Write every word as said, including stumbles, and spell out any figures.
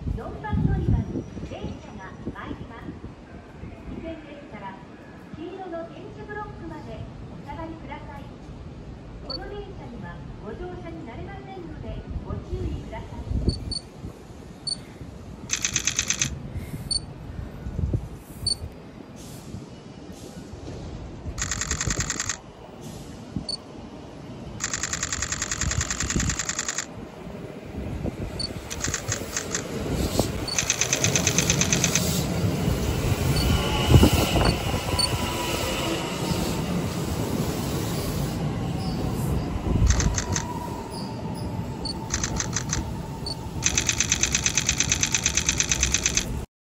よんばん乗り場に電車が参ります。危険でしたら黄色の点字ブロックまでお下がりください。この電車にはご乗車になれません。